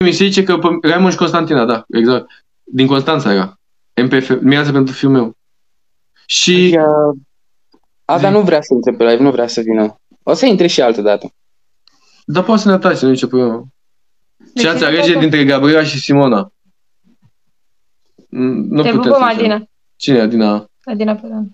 mi se zice că Raimond și Constantina, da, exact. Din Constanța era. MPF, mireasă pentru fiul meu. Și... Ada nu vrea să intre pe live, nu vrea să vină. O să intre și altă dată. Dar poate să ne atace, nu e nicio problemă. Ce ați alege dintre Gabriela și Simona? Nu te putem pupăm, Adina. Cine e Adina? Adina Păran.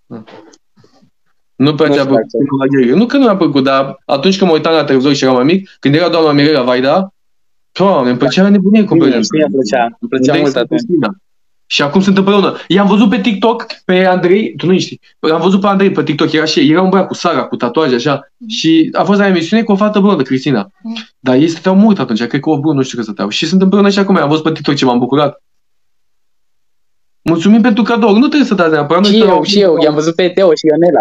Nu prea ți-a plăcut la Gheorghe. Nu că nu mi-a plăcut, dar atunci când mă uitam la televizor și eram mai mic, când era doamna Mirela Vaida, Doamne, îmi plăcea nebunie complet. Îmi plăcea mult atunci. Și acum sunt împreună. I-am văzut pe TikTok, pe Andrei, tu nu știi, am văzut pe Andrei pe TikTok, era un băiat cu Sara, cu tatuaje, așa, și a fost la emisiune cu o fată blondă, Cristina. Dar ei stăteau mult atunci, cred că o brun, nu știu că stăteau. Și sunt împreună și acum, am văzut pe TikTok ce m-am bucurat. Mulțumim pentru cadou, nu trebuie să dați neapărat. Și eu, i-am văzut pe Teo și Ionela.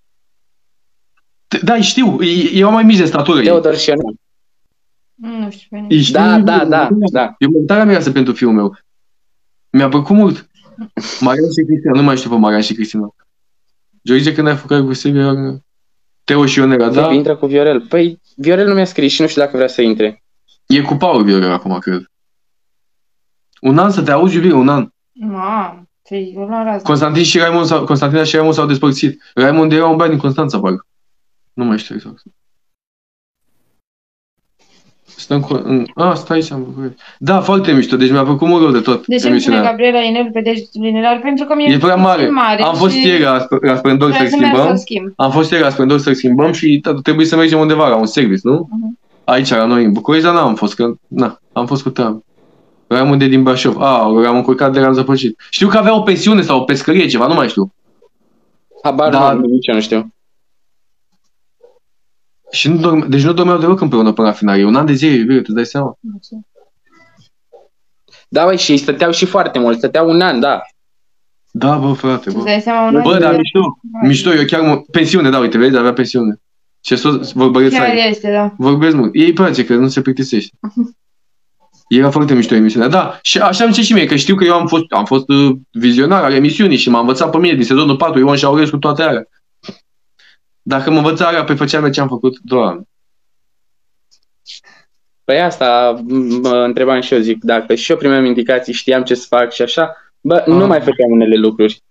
Da, știu, eu mai mici de statură. Teodor și Ionela. Nu știu pe nimeni. Da. Eu mă tare mireasă pentru fiul meu. Mi-a plăcut mult. Marian și Cristina, nu mai știu pe Marian și Cristina. George, când ai făcut cu Silvia, Teo și Ionela, da? Intră cu Viorel. Păi, Viorel nu mi-a scris și nu știu dacă vrea să intre. E cu Paul Viorel acum, cred. Un an să te auzi, iubire, un an. Constantina și Raimond s-au despărțit. Raimond era un băiat din Constanța, parcă. Nu mai știu exact. Stai să am. Da, foarte mișto, deci mi-a plăcut mult rău de tot. De ce îmi spune Gabriela Inel pe degetul linear? Pentru că e prea mare. Am fost ieri la Splendor să-l schimbăm. Am fost ieri la Splendor să-l schimbăm și trebuie să mergem undeva la un service, nu? Aici, la noi, în București, dar n-am fost, că am fost cu treabă. Raimond din Brașov. L-am încurcat de l-am zăpăcit. Știu că avea o pensiune sau o pescărie, ceva, nu mai știu. Habar nu, nici eu nu știu. Și deci nu dormeau deloc împreună până la final. E un an de zile, iubire, tu dai seama? Da, băi, și stăteau și foarte mult. Stăteau un an, da. Da, bă, frate, bă. Dai seama, bă, dar mișto, eu chiar pensiune, da, uite, vezi, avea pensiune. Ce vorbăreț chiar este, da. Vorbesc mult. Ei place, că nu se plictisește. Era foarte mișto emisiunea. Da, și așa îmi și mie, că știu că eu am fost vizionar al emisiunii și m-a învățat pe mine din sezonul 4, Ion Șaurescu, toate alea. Dacă mă învăța alea, pe făceam ce am făcut, Doamne. Păi asta mă întrebam și eu, zic, dacă și eu primeam indicații, știam ce să fac și așa, nu mai făceam unele lucruri.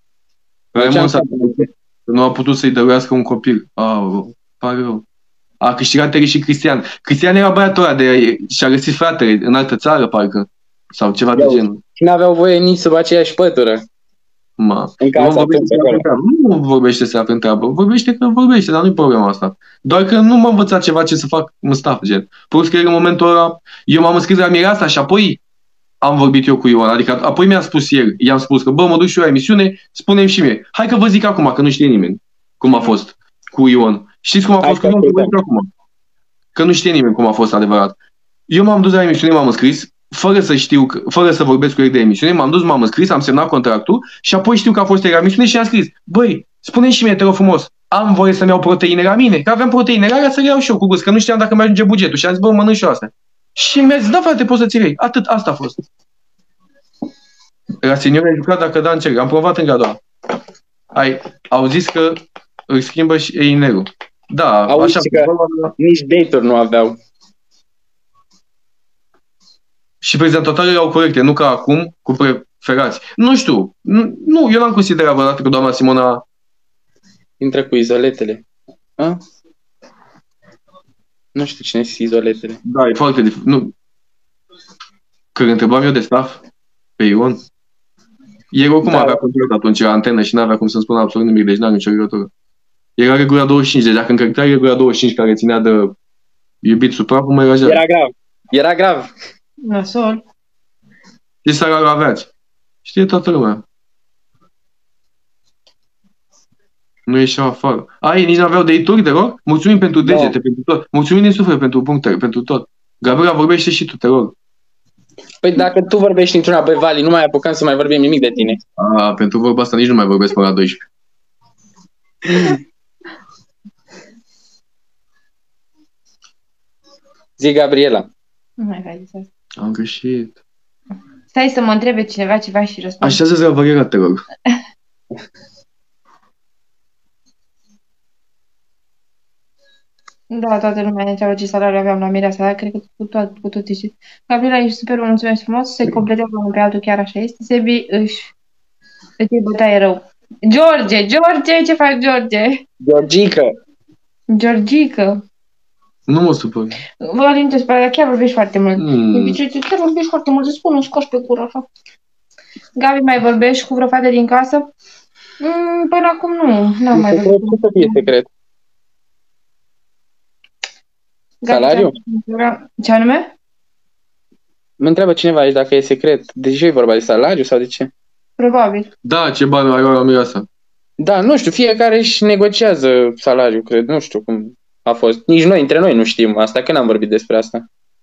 Nu a putut să-i dăruiască un copil. Pare rău. A câștigat Terry și Cristian. Cristian era băiatul ăla și-a găsit fratele în altă țară, parcă. Sau ceva de genul. Și n-aveau voie nici să facă aceeași pătură. Nu vorbește să afle în treabă. Vorbește că vorbește, dar nu-i problema asta. Doar că nu m-a învățat ceva ce să fac în staff, gen. Plus că în momentul ăla, eu m-am înscris la Mireasa și apoi am vorbit eu cu Ioan. Adică apoi mi-a spus el, i-am spus că, bă, mă duc și eu la emisiune, spune-mi și mie. Hai că vă zic acum, că nu știe nimeni cum a fost cu Ion. Știți cum a fost cu Ion? Acum. Că nu știe nimeni cum a fost adevărat. Eu m-am dus la emisiune, m-am înscris, fără să vorbesc cu el de emisiune, m-am dus, m-am înscris, am semnat contractul și apoi știu că a fost el la emisiune și am scris, băi, spune-mi și mie, te rog frumos, am voie să-mi iau proteine la mine? Că aveam proteine la alea să le iau și eu cu gust, că nu știam dacă mi-ajunge bugetul și am zis, bă, mănânc și eu astea. Și mi-a zis, da, frate, poți să-ți iei. Atât, asta a fost. La senior ai jucat dacă da, încerc. Am provat în gradoa. Au zis că îl schimbă și Eineru. Da, așa. Nici date-uri nu aveau. Și prezentatoarele erau corecte, nu ca acum, cu preferați. Nu știu. Nu, eu n-am considerat vreodată că doamna Simona intră cu izoletele. A? Nu știu cine sunt izoletele. Da, e foarte dificil. Nu. Când întrebam eu de staff pe Ion, el oricum avea contract atunci la antenă și n-avea cum să-mi spună absolut nimic, deci n-am nicio legătură. Era regula 25, deci dacă încărcai regula 25 care ținea de iubit suprapă, mă era Era grav. Nasol. Ce salariu aveați? Știe toată lumea. Nu ieșeau afară. Ei nici n-aveau date-uri, te rog? Mulțumim pentru degete, pentru tot. Mulțumim din suflet pentru puncte, pentru tot. Gabriela, vorbește și tu, te rog. Păi dacă tu vorbești într-una pe Vali, nu mai apucăm să mai vorbim nimic de tine. Pentru vorba asta nici nu mai vorbesc până la 12. Zi, Gabriela. Nu mai faci asta. Am greșit. Stai să mă întrebe cineva ceva și răspund. Așează-ți la Gabriela, te rog. Da, toată lumea ne întreabă ce salariu aveam la Mireasa, dar cred că cu toții știți. Gabriela, ești super, mulțumesc frumos, se completează unul pe altul, chiar așa este. Sebi îți iei bătaie rău. George, ce faci, George? Georgica. Georgică. Nu mă supăr. Valentin, te spune, dar chiar vorbești foarte mult. Mm. Chiar vorbești foarte mult, îți spun un scoși pe cură, așa. Gabi, mai vorbești cu vreo fată din casă? Până acum n-am mai vorbit. Ce să fie secret? Gabi, Salariu? ce anume? Mă întreabă cineva aici dacă e secret. De ce e vorba de salariu sau de ce? Probabil. Da, ce bani ai la Mireasa? Da, nu știu, fiecare își negociază salariul, cred. Nu știu cum a fost. Nici noi, între noi nu știm asta, că n-am vorbit despre asta.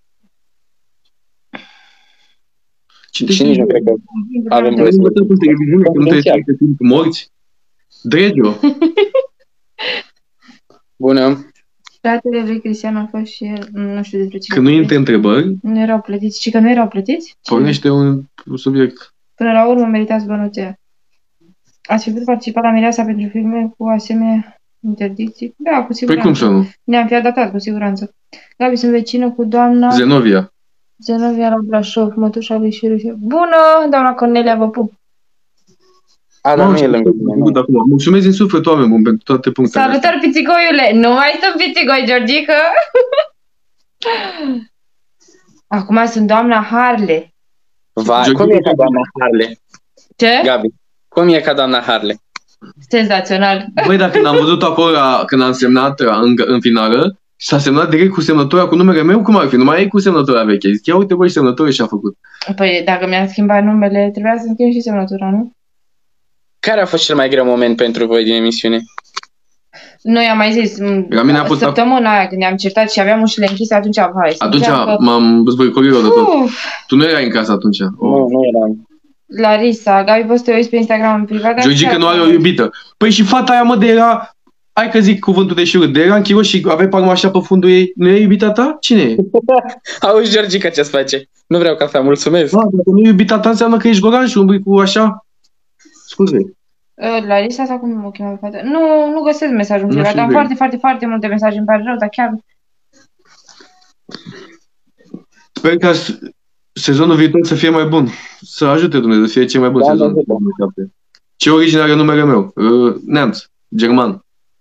Și nici nu cred că avem voie să vorbim. Nu te morți? Dregio. Bună. Fratele lui Cristian a fost și el, nu știu despre ce. Că nu intre întrebări, Nu erau plătiți. Și că nu erau plătiți? pornește un subiect. Până la urmă meritați bănuția. Ați fi putut participa la Mireasa pentru filme cu asemenea interdicții? Da, cu Păi siguranță. cum să nu? Ne-am fi adaptat, cu siguranță. Gabi, sunt vecină cu doamna Zenovia. Zenovia la Brașov, mătușa lui Șirușe. Bună, doamna Cornelia, vă pup! A, dar nu e lângă mine. Nu. Mulțumesc din suflet, oameni buni, pentru toate punctele astea. Salutări, pițigoiule! Nu mai sunt pițigoi, Georgică! Acum sunt doamna Harle. Vai, cum e ca doamna Harle? Ce? Gabi, cum e ca doamna Harle? Senzațional. Băi, dacă n-am văzut acolo când am semnat în finală, și s-a semnat direct cu semnătura cu numele meu, cum ar fi? Numai ei cu semnătura veche. Zic, ia uite, băi, semnătura și-a făcut. Păi, dacă mi-am schimbat numele, trebuia să schimb și semnătura, nu? Care a fost cel mai greu moment pentru voi din emisiune? Noi am mai zis, La mine a fost săptămâna aia când ne-am certat și aveam ușile închise, atunci, hai, Atunci că... m-am zbăicorit de tot. Tu nu erai în casă atunci. Nu eram. Larisa, Gabi, poți să te uiți pe Instagram în privat? Georgica nu are o iubită. Păi și fata aia, mă, de era... Hai că zic cuvântul de șură. De era în chiroș și avea palma așa pe fundul ei. Nu e iubita ta? Cine e? Auzi, Georgica, ce-ți face? Nu vreau cafea, mulțumesc. Da, dacă nu e iubita ta, înseamnă că ești goran și umbli cu așa. Scuze. Larisa sau cum mă cheamă fata? Nu găsesc mesajul în Nu privat, știu dar de- foarte, foarte, foarte multe mesaje, îmi pare rău, dar chiar... Sper ca sezonul viitor să fie mai bun. Să ajute Dumnezeu să fie cel mai bun Da, sezon. da, da. Ce origine are numele meu? Neamț. German.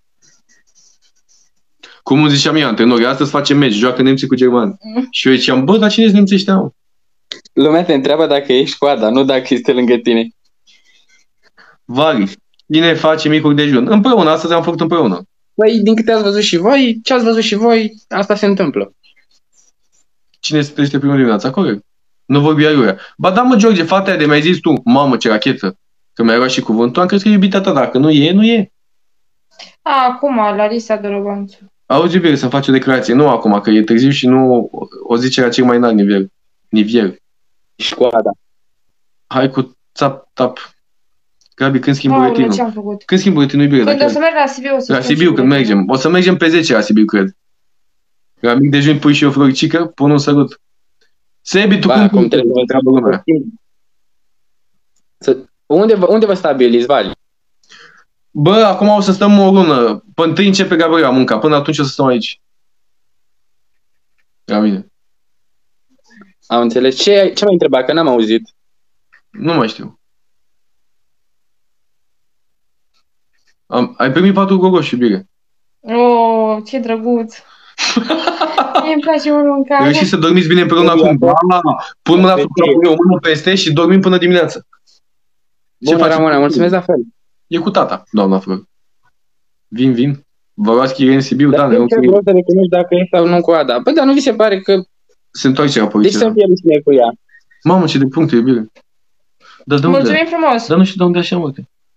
Cum îmi zicea mie antrenorii, astăzi facem meci, joacă nemții cu germani. Și eu ziceam, bă, dar cine sunt nemții ăștia? Mă? Lumea te întreabă dacă ești cu Ada, nu dacă este lângă tine. Vari. Cine face micuri dejun? Împreună, astăzi am făcut împreună. Păi, din câte ați văzut și voi, ce ați văzut și voi, asta se întâmplă. Cine se trezește primul dimineața? Corect. Nu vorbia iurea. Ba da, mă, George, fata aia de mi-ai zis tu, mamă, ce rachetă, că mi-ai luat și cuvântul, am crezut că e iubita ta, dacă nu e, nu e. Acum, Larisa Dorobanțu. Auzi, iubire, să-mi faci o declarație. Nu acum, că e târziu și nu o zice la cel mai înalt nivel. Și cu Ada. Hai cu tap. Gabi, când schimb Mamă, buletinul? ce am făcut? Când schimb buletinul, iubire? Când o să merg la Sibiu, o să La schimb Sibiu, și când buletinul. mergem. O să mergem pe 10 la Sibiu, cred. La mic dejun pui și o floricică, pun un sărut. Sebi, tu Ba, când acum trebuie să treabă lumea? Unde vă stabiliți, Vali? Bă, acum o să stăm o lună. Până întâi începe Gabriela munca. Până atunci o să stăm aici. La mine. Am înțeles. Ce m-ai întrebat? Că n-am auzit. Nu mai știu. Ai primit patru gogoși, iubire. Oh, ce drăguț. Mie îmi place mult mâncare. Reușiți să dormiți bine împreună acum. Da, pun mâna sub capul meu, o mână peste și dormim până dimineață. Bună, faci? Ramona, mulțumesc la fel. E cu tata, doamna Flor. Vin. Vă luați chirie în Sibiu? Da, ne Dar ce vreau să recunoști dacă e sau nu cu Ada. Bă, dar nu vi se pare că... se întoarce la Deci poliție. să fie rușine cu ea. Mamă, ce de puncte, iubire. Dar de unde? Mulțumim frumos. Dar nu știu de unde așa, mă.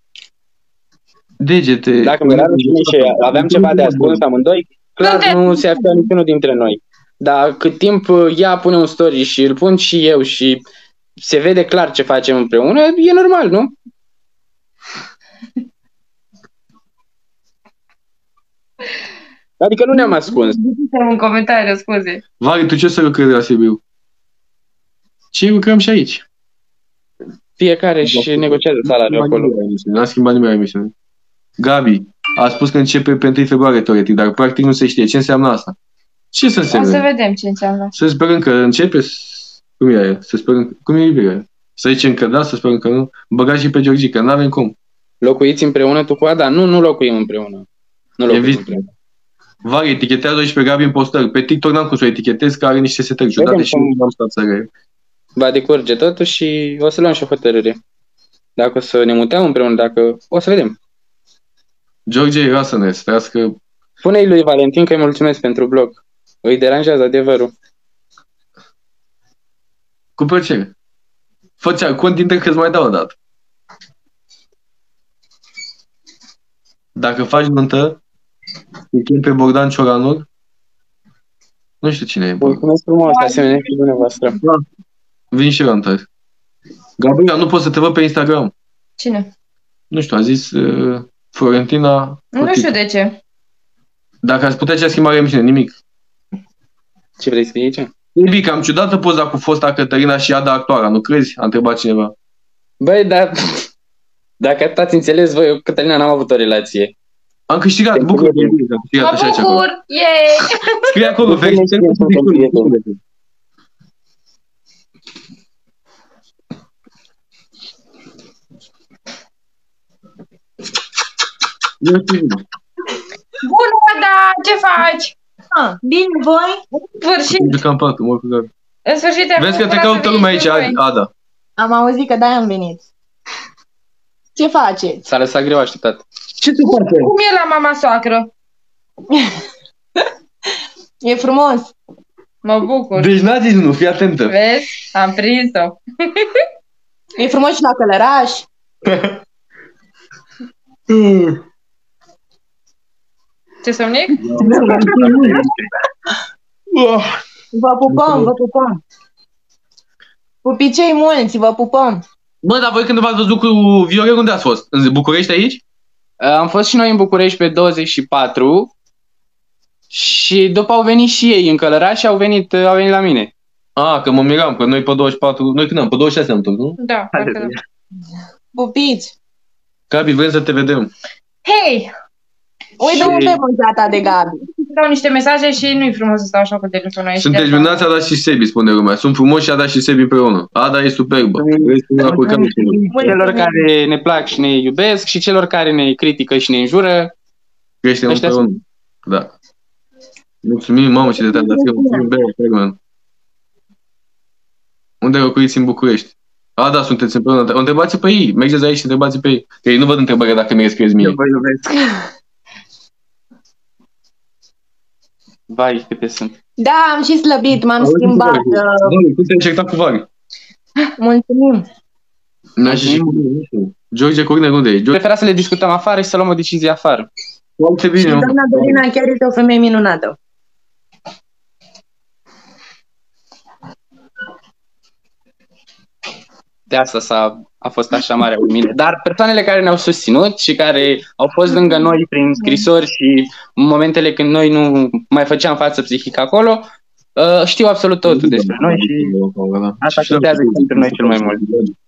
Degete. Dacă mi era rușine și aveam ceva de ascuns amândoi, clar nu se află niciunul dintre noi. Dar cât timp ea pune un story și îl pun și eu și se vede clar ce facem împreună, e normal, nu? Adică nu ne-am ascuns. Un comentariu, scuze. Vari, tu ce să lucrezi la Sibiu? Ce lucrăm și aici? Fiecare și negociază salariul acolo. Nu a schimbat nimeni la emisiune. Gabi, A spus că începe pe 1 februarie, teoretic, dar practic nu se știe. Ce înseamnă asta? Ce să O să însemne? vedem ce înseamnă. Să sperăm că începe. Cum e aia? Să sperăm. Cum e iubirea? Să zicem că da, să sperăm că nu. Băgați și pe Georgica, nu avem cum. Locuiți împreună tu cu Ada? Nu locuim împreună. Nu locuim Evident. împreună. Vari, etichetează și pe Gabi în postări. Pe TikTok n-am cum să o etichetez, că are niște setări ciudate Vedem și cum- nu am stat să re. Va decurge totul și o să luăm și o hotărâre. Dacă o să ne mutăm împreună, dacă... O să vedem. George era să ne strească. Spune-i lui Valentin că îi mulțumesc pentru blog. Îi deranjează adevărul. Cu plăcere. Făcea cont dintre că îți mai dau o dată. Dacă faci nuntă, îi chem pe Bogdan Cioranul. Nu știu cine e Bogdan. Mulțumesc frumos, asemenea și dumneavoastră. Vin și eu întâi. Gabriela, nu pot să te văd pe Instagram. Cine? Nu știu, a zis Florentina. Nu știu de ce. Dacă ați putea ce schimbare emisiune, nimic. Ce vrei să fie aici? E bine, cam ciudată poza cu fosta Cătălina și Ada actuala, nu crezi? A întrebat cineva. Băi, dar... Dacă atât ați înțeles voi, eu, Cătălina, n-am avut o relație. Am câștigat, bucură-te. Am câștigat Mă așa ceva. bucur! Yay! Scrie acolo, felicitări pentru victorie. Bună, Ada! Ce faci? Bine, voi? În sfârșit! Nu cam patru, mă rog. În sfârșit Vezi că te caută lumea aici, Ada. Am auzit că de-aia am venit. Ce faceți? S-a lăsat greu așteptat. Ce se face? Cum e la mama soacră? E frumos. Mă bucur. Deci n-a zis nu, fii atentă. Vezi? Am prins-o. E frumos și la Călăraș. Ce somnic? Vă pupăm, vă pupăm. Pupicei mulți, vă pupăm. Bă, dar voi când v-ați văzut cu Viorel, unde ați fost? În București aici? Am fost și noi în București pe 24 și după au venit și ei în Călăraș și au venit la mine. Ah, că mă miram, că noi pe 24, noi când am, pe 26 am tot, nu? Da, parcă da. Pupiți. Gabi, vrem să te vedem. Hei! Uite Și- unde mânzata de Gabi. Dau niște mesaje și nu-i frumos să stau așa cu telefonul aici. Sunteți minunați, Ada și Sebi, spune lumea. Sunt frumoși și Ada și Sebi împreună. Ada e superbă. Vrei să una cu care Celor care ne plac și ne iubesc și celor care ne critică și ne înjură. creștem Ăștia împreună. Da. Mulțumim, mamă, ce de tare, dar mulțumim, bine, Ferman. Unde locuiți în București? A, da, sunteți împreună. O întrebați pe ei. Mergeți aici și întrebați pe ei. Că ei nu văd întrebarea dacă mi-le scrieți mie. Eu vă iubesc. Vai, câte sunt. Da, am și slăbit, m-am Auzi, schimbat. Da, cum te-ai încercat cu Vari? Mulțumim. N-ai și George Cornel, unde e? George, Prefera să le discutăm afară și să luăm o decizie afară. foarte Și bine. mă. doamna Dorina chiar este o femeie minunată. De asta a fost așa mare umile. Dar persoanele care ne-au susținut și care au fost lângă noi prin scrisori și în momentele când noi nu mai făceam față psihică acolo, știu absolut totul despre noi și asta contează pentru noi cel mai mult.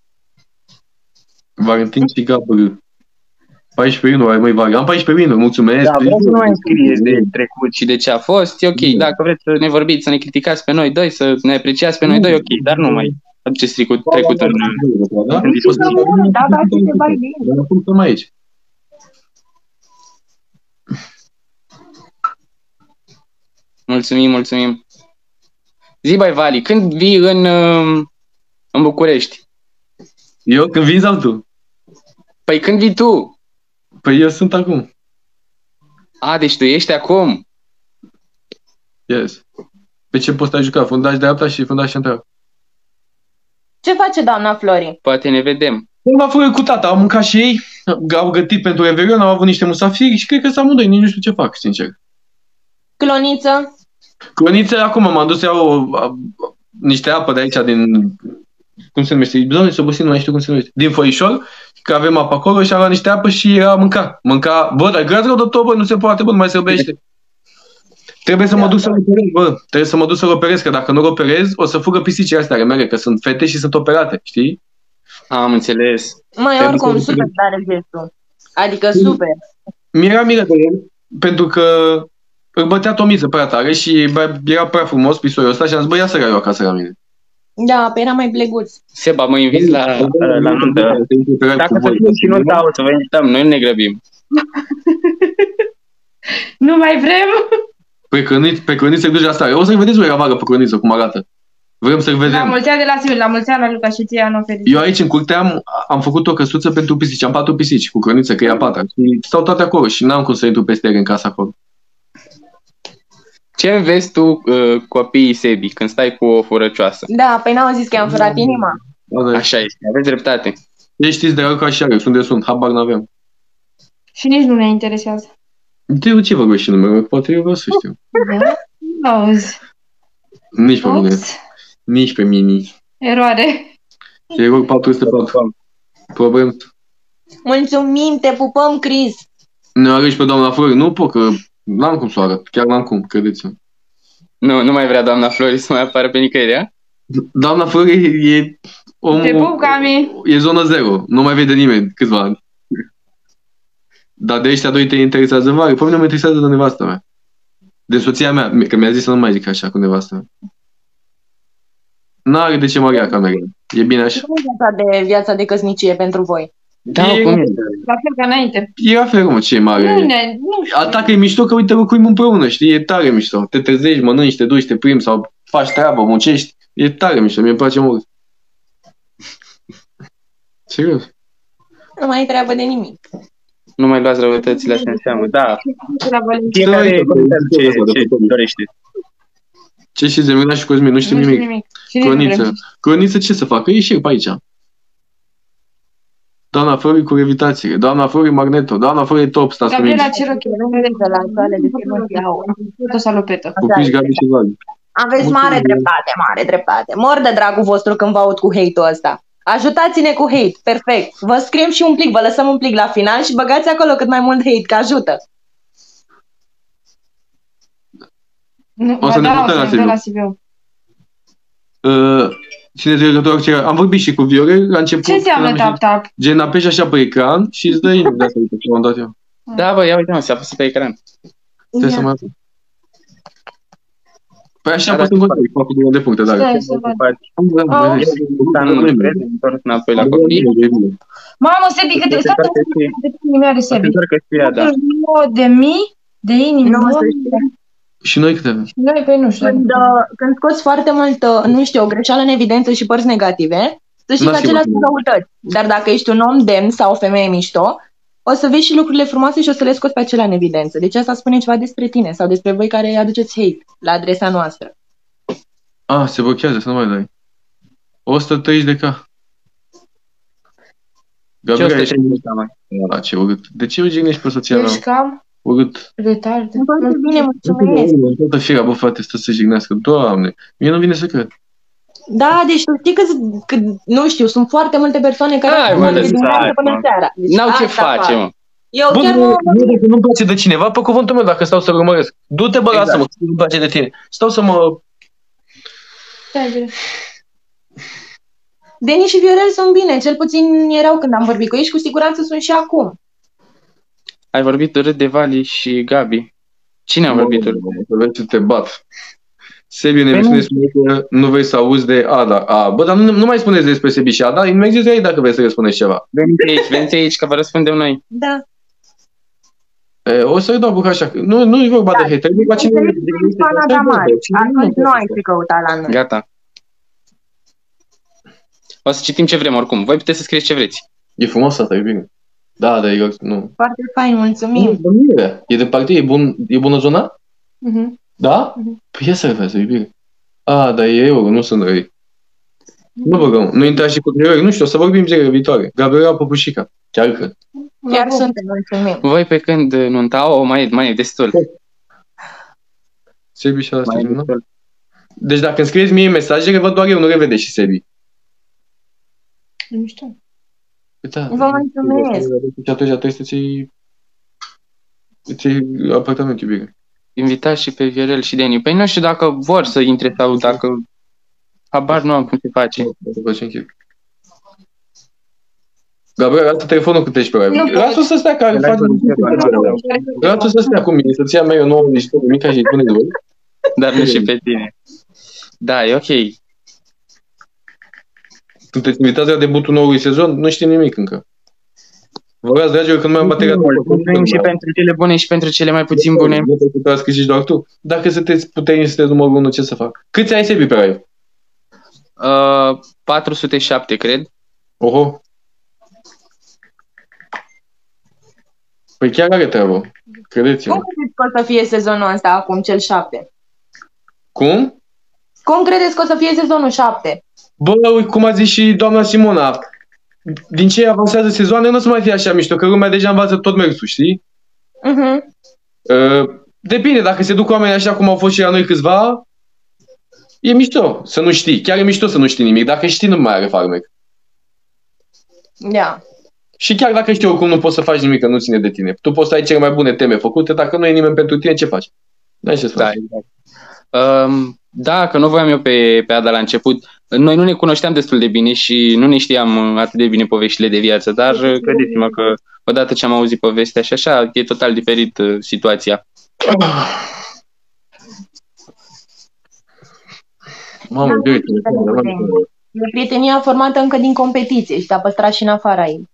Valentin și Gabriel. 14 iunie, măi, Vari. Am 14 iunie, mulțumesc. Da, vreau să nu mai scrieți de trecut și de ce a fost. E ok, dacă vreți să ne vorbiți, să ne criticați pe noi doi, să ne apreciați pe noi doi, ok, dar nu mai aduceți trecut Da? în discuție. Da, da, ce mai bine. Dar acum stăm aici. Mulțumim, mulțumim. Zi, băi, Vali, când vii în București? Eu când vin sau tu? Păi când vii tu? Păi eu sunt acum. A, deci tu ești acum. Yes. Pe ce post ai jucat? Fundaș dreapta și fundaș central. Ce face doamna Flori? Poate ne vedem. M-a făcut cu tata, au mâncat și ei, au gătit pentru Revelion, au avut niște musafiri și cred că s-au amândoi, nici nu știu ce fac, sincer. Cloniță? Cloniță, acum m-am dus să iau niște apă de aici din, cum se numește, doamne, s-o nu mai știu cum se numește, din foișor, că avem apă acolo și am luat niște apă și era mânca, bă, dar grați rău, doctor, bă, nu se poate, bă, nu mai se răbește. Trebuie să mă duc să-l operez, bă, trebuie să mă duc să-l operez, că dacă nu-l operez, o să fugă pisicile astea ale mele, că sunt fete și sunt operate, știi? Am înțeles. Măi, oricum, super tare gestul. Adică super. Mi-era milă de el, pentru că îl bătea Tomiță prea tare și era prea frumos pisoiul ăsta și am zis, bă, ia să eu acasă la mine. Da, pe era mai bleguț. Seba, mă inviți la nuntă. Dacă să fie și nunta, o să vă invităm, noi nu ne grăbim. Nu mai vrem? Pe Crăniță duce la stare. O să-i vedeți voi la vară pe Crăniță, cum arată. Vrem să-l La vedem. mulți ani de la Sibiu, la mulți ani la Luca și ție anul fericit. Eu aici în curte am făcut o căsuță pentru pisici. Am 4 pisici cu Crăniță, că e a 4. Și stau toate acolo și n-am cum să intru peste ele în casa acolo. Ce înveți tu copiii Sebi când stai cu o furăcioasă? Da, păi n-au zis că i-am furat inima. Așa este, aveți dreptate. Ei știți de Luca și Alex, unde sunt, habar n-avem. Și nici nu ne interesează. De ce vorbești și numele? Poate eu vreau să știu. Da? Auzi. Nici pe mine. Ups. Nici pe mine. Eroare. Și rog 404. Problem. Mulțumim, te pupăm, Cris. Ne arăși pe doamna Flori? Nu pot, că n-am cum să o arăt. Chiar n-am cum, credeți-mă. Nu mai vrea doamna Flori să mai apară pe nicăieri, a? Doamna Flori e omul... Te pup, Cami. E zonă zero. Nu mai vede nimeni câțiva ani. Dar de ăștia doi te interesează mare. Pe mine mă interesează de nevastă mea. De soția mea, că mi-a zis să nu mai zic așa cu nevastă mea. N-are de ce mărea camera. E bine așa. Cum e viața de căsnicie pentru voi? Da, E- cum e? La fel ca înainte. E la fel, mă, ce e mare. Nu știu. A ta că e mișto că uite locuim împreună, știi? E tare mișto. Te trezești, mănânci, te duci, te primi sau faci treabă, muncești. E tare mișto, mie îmi place mult. Serios. Nu mai ai treabă de nimic. Nu mai luați răutățile astea în seamă. Da, La Valentin. fiecare contează ce dorește. Ce și Zemina și Cosmin, nu știu Nu știu nimic. nimic. Și nici nu Croniță. vrem. Croniță ce să facă? E și pe aici. Doamna Flori cu revitație. Doamna Flori Magneto. Doamna Flori top, stați cu Gabriela mine. Ciroche. De la sale de firmă iau. Tot salopetă. Pupici, Gabi și Vali. Aveți mare dreptate, mare dreptate. Mor de dragul vostru când vă aud cu hate-ul ăsta. Ajutați-ne cu hate, perfect. Vă scriem și un plic, vă lăsăm un plic la final și băgați acolo cât mai mult hate, că ajută. Nu, O să ne da, mutăm la o să ne Sibiu. la Sibiu. Țineți legătura cu ceilalți. Am vorbit și cu Viorel la început. Ce înseamnă tap-tap? Gen apeși așa pe ecran și îți dă inimă de asta, uite, ce am dat eu. Da, bă, ia uite, mă, se apăsă pe ecran. Trebuie să mai... Păi așa am Da, pus în contact, cu 4 de puncte, dar... Stai să văd. Întors înapoi la copii. Mamă, Sebi, câte Se stai întoarce și- de inimi are Se Sebi. întoarcă și ea, da. 49.000 de inimi. Nu, Nu, să știi. Și noi câte avem? noi, păi nu știu. Când scoți foarte mult, nu știu, o greșeală în evidență și părți negative, să știi că N-a acelea schimbat sunt răutăți. Dar dacă ești un om demn sau o femeie mișto, o să vezi și lucrurile frumoase și o să le scoți pe acelea în evidență. Deci asta spune ceva despre tine sau despre voi care aduceți hate la adresa noastră. Se blochează, să nu mai dai. 130 de K. Ce Gabriela, 130 de mai? ce urât. De ce o jignești pe soția mea? Ești cam Urât. retard. Foarte bine, mulțumesc. Toată firea, bă, frate, stă să jignească. Doamne, mie nu vine să cred. Da, deci tu știi că nu știu, sunt foarte multe persoane care Hai, au mă, de lăsați, dimineață până mă. seara. Deci N-au ce asta face, fac. mă. Eu Bun, chiar nu, nu... dacă nu-mi place de cineva, pe cuvântul meu, dacă stau să-l urmăresc. Du-te, bă, Exact. lasă-mă, că nu-mi place de tine. Stau să mă... Stai, bine. Deni și Viorel sunt bine, cel puțin erau când am vorbit cu ei și cu siguranță sunt și acum. Ai vorbit urât de Vali și Gabi. Cine a vorbit urât? Să vezi ce te bat. Sebi, ne Păi spune nu. că nu vrei să auzi de Ada. Bă, dar nu mai spuneți despre Sebi și Ada, mergeți de ei dacă vreți să răspundeți ceva. Veniți aici, că vă răspundem noi. Da. O să-i dau buca așa. Nu e vorba de hate, e vorba cine... Atunci nu ai fi căutat la noi. Gata. O să citim ce vrem oricum. Voi puteți să scrieți ce vreți. E frumos asta, e bine. Da, dar e... Nu. Foarte fain, mulțumim. E de partid, e bună zona? Mhm. Da? Păi ia să vezi, e bine. Dar e euro, nu sunt răi. Nu băgăm, nu intra și cu răi, nu știu, o să vorbim zilele viitoare. Gabriela Păpușica, chiar că. Chiar suntem, mulțumim. Voi pe când nuntau, mai e destul. Sebi și asta, Mai e nu? destul. Deci dacă îmi scrieți mie mesaje, le văd doar eu, nu le vede și Sebi. Nu știu. Păi da. Vă mulțumesc. Și atunci trebuie să ți apartament, iubire. Invitați și pe Viorel și Deni. Păi nu știu dacă vor să intre sau dacă... Habar nu am cum se face. O să facem chip. Gabriel, lasă telefonul cât ești pe live. Nu pot. Lasă-o să stea, care face... Lasă-o să stea cu mine, să-ți ia mai eu nouă niște mica și pune doi. Dar nu și pe tine. Da, e ok. Sunteți invitați la debutul noului sezon? Nu știm nimic încă. Vă rog, dragilor, când mai am bateria... Mulțumim și pentru cele bune și pentru cele mai puțin bune. Nu te puteți câștigi doar tu. Dacă sunteți puternici, sunteți numărul 1, ce să fac? Câți ai Sebi pe live? 407, cred. Oho. Păi chiar are treabă. Credeți-mă. Cum credeți că o să fie sezonul ăsta acum, cel 7? Cum? Cum credeți că o să fie sezonul 7? Bă, uite, cum a zis și doamna Simona, din ce avansează sezoane, nu o să mai fie așa mișto, că lumea deja învață tot mersul, știi? Depinde, dacă se duc oamenii așa cum au fost și la noi câțiva, e mișto să nu știi. Chiar e mișto să nu știi nimic. Dacă știi, nu mai are farmec. Da. Și chiar dacă știi, oricum nu poți să faci nimic, că nu ține de tine. Tu poți să ai cele mai bune teme făcute, dacă nu e nimeni pentru tine, ce faci? N-ai ce să faci. Da, exact. Da, că nu voiam eu pe Ada la început. Noi nu ne cunoșteam destul de bine și nu ne știam atât de bine poveștile de viață, dar credeți-mă că odată ce am auzit povestea și așa, e total diferit situația. Mamă, E prietenia formată încă din competiție și s-a păstrat și în afara ei.